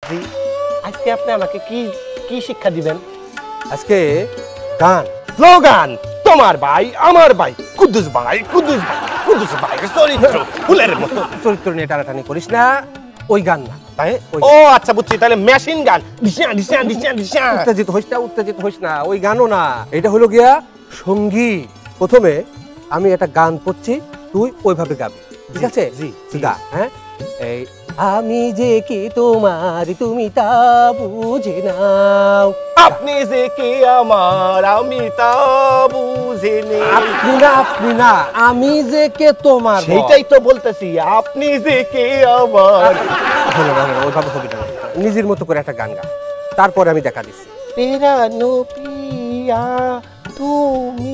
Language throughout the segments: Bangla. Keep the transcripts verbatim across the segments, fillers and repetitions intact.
জি, আজকে আপনি আমাকে কি কি শিক্ষা দিবেন? আজকে গান, স্লোগান। তোমার ভাই আমার ভাই, কুদ্দুস ভাই কুদ্দুস ভাই কুদ্দুস ভাই চরিত্র ফুলের মতো। চরিত্র নিয়ে টানাটানি করিস না, ওই গান না। তাই? ও আচ্ছা বুঝছি, তাহলে মেশিন গান। ডিসা ডিসা ডিসা ডিসা। উত্তেজিত হইস না, উত্তেজিত হইস না, ওই গানও না। এটা হলো গিয়া সঙ্গীত। প্রথমে আমি একটা গান পড়ছি, তুই ওইভাবে গাবি, ঠিক আছে? জি গা। হ্যাঁ, এই আমি যে কি তোমার তুমি তা বুঝে নাও। আপনি যে কে আমার আমি তা বুঝে নেই। আপনি না, আপনি না, আমি যে কে তোমার। সেইটাই তো বলতেছি, আপনি যে কে আমার। হলো না, ওইভাবে হবে না। নিজের মতো করে একটা গান গা, তারপরে আমি দেখা দিচ্ছি। পেরানো প্রিয়া তুমি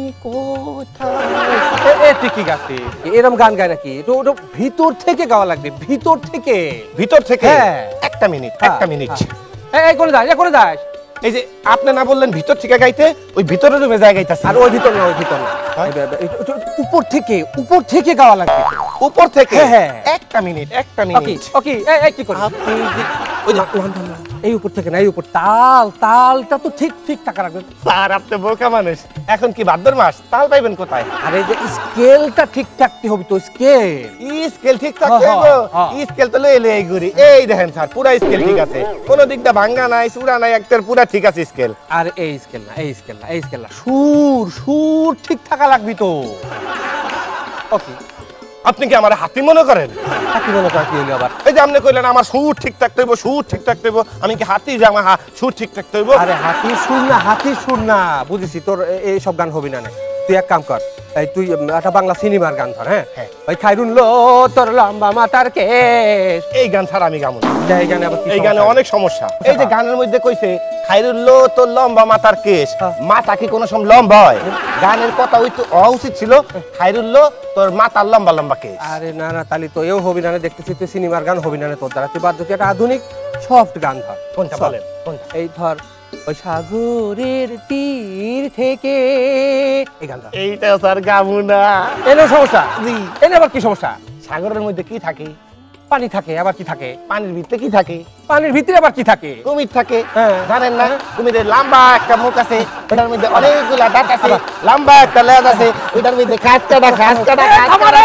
কোথায়। ঠিকই গাছে এরকম গান গায় নাকি? ওটা ভিতর থেকে গাওয়া লাগবে, ভিতর থেকে। ভিতর থেকে? হ্যাঁ। একটা মিনিট, একটা মিনিট। এই করে দাস, এই করে দাস। এই যে আপনি না বললেন ভিতর থেকে গাইতে, ওই ভিতরের রুমে যায় গাইতাছি। আর ওই ভিতর না, ওই ভিতর না, উপর থেকে, উপর থেকে গাওয়া লাগবে। উপর থেকে? হ্যাঁ। একটা মিনিট, একটা মিনিট। ওকে, এই কি করি? আপনি ওই না, এই উপর থেকে না, এই উপর তাল, তালটা তো ঠিক ঠিক টাকা রাখবে। স্যার আপনি বোকা মানুষ, এখন কি ভাদ্র মাস, তাল পাইবেন কোথায়? আরে যে স্কেলটা ঠিক থাকতে হবে তো, স্কেল। ই স্কেল ঠিক থাকতে হবে। ই স্কেল তো লইলে এই ঘুরি, এই দেখেন স্যার পুরা স্কেল ঠিক আছে, কোন দিকটা ভাঙ্গা নাই, চূড়া নাই, একটার পুরা ঠিক আছে স্কেল। আর এই স্কেল না, এই স্কেল না, এই স্কেল না, সুর, সুর ঠিক থাকা লাগবে তো। ওকে, আপনি কি আমার হাতি মনে করেন? হাতি মনে করা কি হইলো আবার? এই যে আপনি কইলেন আমার সুর ঠিক থাকতে হইব, সুর ঠিক থাকতে হইব, আমি কি হাতি যে আমার সুর ঠিক থাকতে হইব? আরে হাতি সুর না, হাতি সুর না, বুঝেছি। তোর এই সব গান হবি না। তুই এক কাম কর, এই তুই একটা বাংলা সিনেমার গান ধর। হ্যাঁ, ওই খাইরুন লো তোর লম্বা মাথার কেশ, এই গান ছাড়া আমি গামু না। এই গানে আবার এই গানে অনেক সমস্যা। এই যে গানের মধ্যে কইছে খাইরুন লো তোর লম্বা মাথার কেশ, মাথা কি কোনো সময় লম্বা হয়? গানের কথা ওই তো হওয়া উচিত ছিল খাইরুন লো তোর মাথার লম্বা লম্বা কেশ। আরে না না, তালি তো এও হবি না। দেখতেছি তুই সিনেমার গান হবি না তোর দ্বারা। তুই বাদ দিতে একটা আধুনিক সফট গান ধর। কোনটা বলেন? কোনটা? এই ধর, ওই সাগরের তীর থেকে, এই গান ধর। এইটা স্যার গামু না। এনে সমস্যা? জি। এনে আবার কি সমস্যা? সাগরের মধ্যে কি থাকে? পানি থাকে। আবার কি থাকে? পানির ভিতরে কি থাকে? পানির ভিতরে আবার কি থাকে? কুমির থাকে। হ্যাঁ। জানেন না কুমিরের লম্বা একটা মুখ আছে, ওটার মধ্যে অনেকগুলা দাঁত আছে, লম্বা একটা লেজ আছে, ওটার মধ্যে খাস কাটা খাস কাটা খাস কাটা।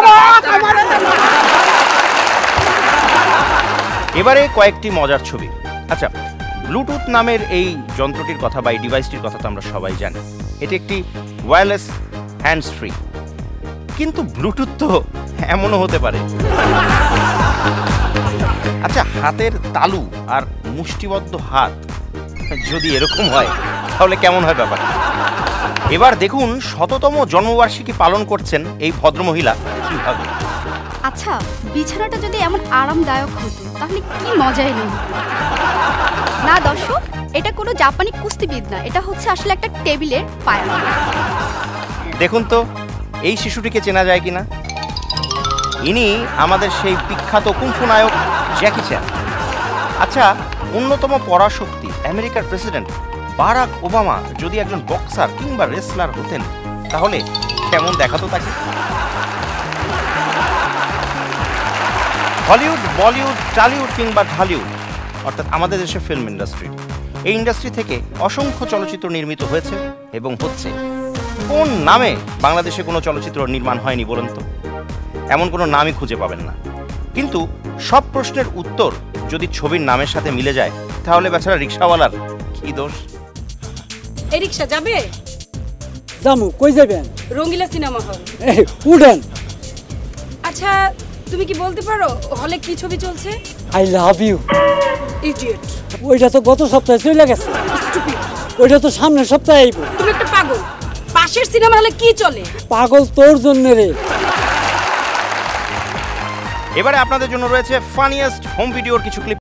এবারে কয়েকটি মজার ছবি। আচ্ছা, ব্লুটুথ নামের এই যন্ত্রটির কথা বা এই ডিভাইসটির কথা তো আমরা সবাই জানি। এটি একটি ওয়্যারলেস হ্যান্ডস ফ্রি, কিন্তু ব্লুটুথ তো এমনও হতে পারে। আচ্ছা, হাতের তালু আর মুষ্টিবদ্ধ হাত যদি এরকম হয় তাহলে কেমন হয় ব্যাপার? এবার দেখুন শততম জন্মবার্ষিকী পালন করছেন এই ভদ্রমহিলা কিভাবে। আচ্ছা, বিছানাটা যদি এমন আরামদায়ক হতো তাহলে কি মজা এলো না দর্শক। এটা কোনো জাপানি কুস্তিবিদ না, এটা হচ্ছে আসলে একটা টেবিলের পায়া। দেখুন তো এই শিশুটিকে চেনা যায় কিনা। ইনি আমাদের সেই বিখ্যাত কুংফু নায়ক জ্যাকি চ্যান। আচ্ছা, অন্যতম পরাশক্তি আমেরিকার প্রেসিডেন্ট বারাক ওবামা যদি একজন বক্সার কিংবা রেসলার হতেন তাহলে কেমন দেখাতো তাকে। হলিউড, বলিউড, টলিউড কিংবা ঢালিউড, অর্থাৎ আমাদের দেশের ফিল্ম ইন্ডাস্ট্রি, এই ইন্ডাস্ট্রি থেকে অসংখ্য চলচ্চিত্র নির্মিত হয়েছে এবং হচ্ছে। কোন নামে বাংলাদেশে কোনো চলচ্চিত্র নির্মাণ হয়নি বলুন তো? এমন কোনো নামই খুঁজে পাবেন না। কিন্তু সব প্রশ্নের উত্তর যদি ছবির নামের সাথে মিলে যায় তাহলে বেচারা রিক্সাওয়ালার কি দোষ? এই রিক্সা যাবে? জামু, কই যাবেন? রঙ্গিলা সিনেমা হল। এই উঠেন। আচ্ছা, তুমি কি বলতে পারো হলে কি ছবি চলছে? I love you. ইডিয়েট। ওইটা তো গত সপ্তাহে চলে গেছে। স্টুপিড। ওইটা তো সামনের সপ্তাহে আইব। তুমি একটা পাগল। পাশের সিনেমা হলে কি চলে? পাগল তোর জন্য রে। এবারে আপনাদের জন্য রয়েছে ফানিয়েস্ট হোম ভিডিওর কিছু ক্লিপ।